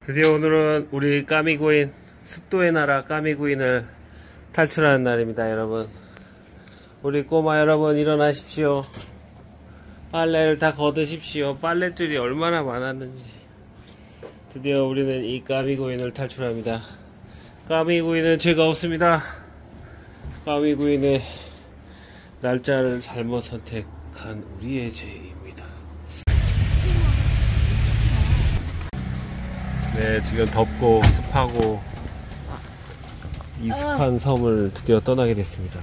드디어 오늘은 우리 까미구인, 습도의 나라 까미구인을 탈출하는 날입니다, 여러분. 우리 꼬마 여러분 일어나십시오. 빨래를 다 걷으십시오. 빨랫줄이 얼마나 많았는지. 드디어 우리는 이 까미구인을 탈출합니다. 까미구인은 죄가 없습니다. 까미구인의 날짜를 잘못 선택한 우리의 죄입니다. 네, 지금 덥고 습하고 이 습한 섬을 드디어 떠나게 됐습니다.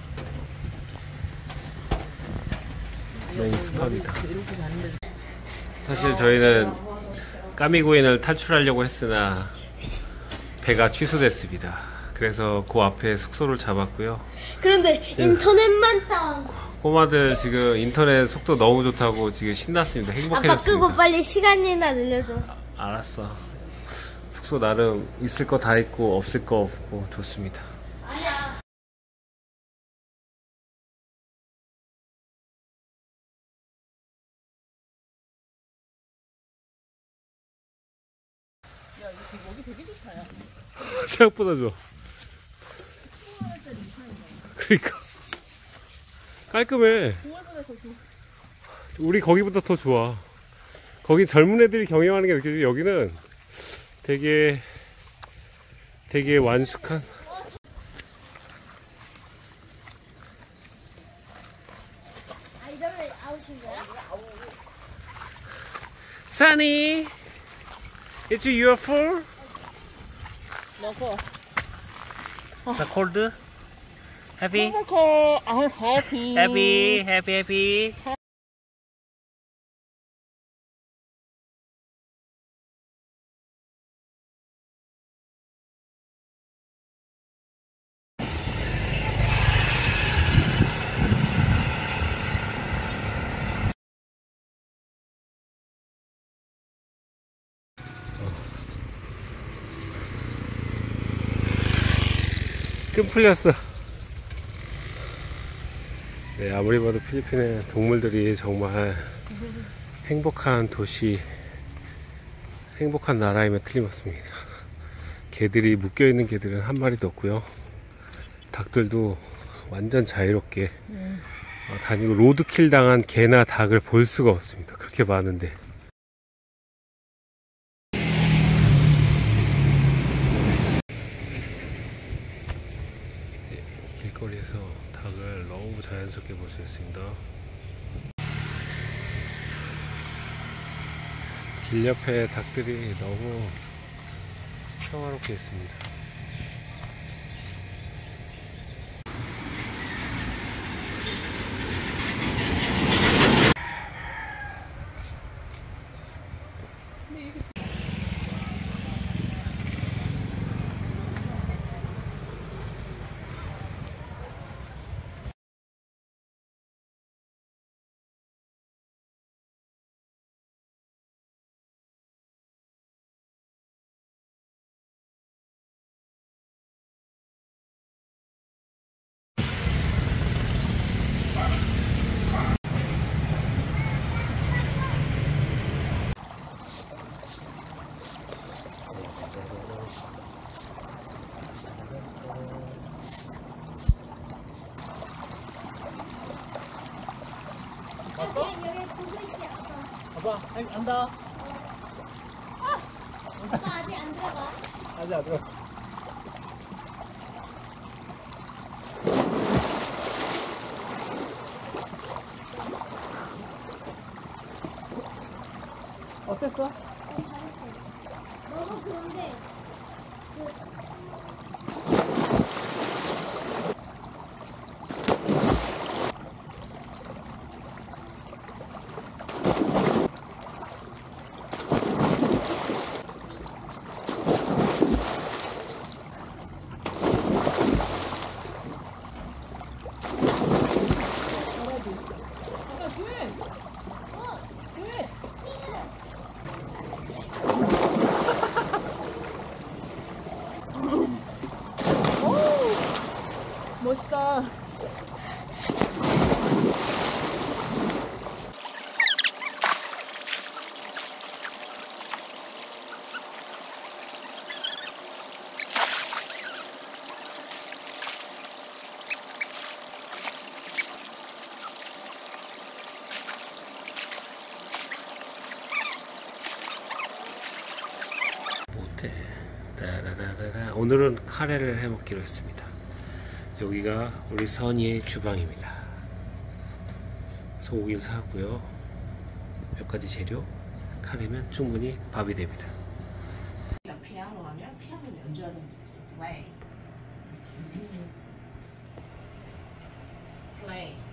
너무 습합니다. 사실 저희는 까미구인을 탈출하려고 했으나 배가 취소됐습니다. 그래서 그 앞에 숙소를 잡았고요. 그런데 인터넷만 땅. 꼬마들 지금 인터넷 속도 너무 좋다고 지금 신났습니다. 행복해졌습니다. 아빠 끄고 빨리 시간이나 늘려줘. 알았어. 숙소 나름 있을 거 다 있고 없을 거 없고 좋습니다. 아니야. 야, 여기 되게 좋다, 야. 생각보다 좋아. 그러니까 깔끔해. 동화보다 더 좋아. 우리 거기보다 더 좋아. 거기 젊은 애들이 경영하는 게 느껴지고 여기는 되게 완숙한. 아, 이러면 아웃인 거야? Sunny, it's your fault. 넣고. The cold, heavy, 넣고. I'm happy. heavy. 끈 풀렸어. 네, 아무리 봐도 필리핀의 동물들이 정말 행복한 도시, 행복한 나라임에 틀림없습니다. 개들이 묶여있는 개들은 한 마리도 없고요. 닭들도 완전 자유롭게 다니고, 로드킬 당한 개나 닭을 볼 수가 없습니다. 그렇게 많은데. 길거리에서 닭을 너무 자연스럽게 볼 수 있습니다. 길 옆에 닭들이 너무 평화롭게 있습니다. 왔어? 여기 보고 있지, 아빠. 아빠, 안다. 아빠 아직 안 들어가. 아직 안 들어. 어땠어? 너무 그런데. 아빠, 왜? 왜? 따라라라라. 오늘은 카레를 해 먹기로 했습니다. 여기가 우리 선이의 주방입니다. 소고기를 사고요. 몇 가지 재료, 카레면 충분히 밥이 됩니다. 피아노 하면 피아노 연주하는 play. play.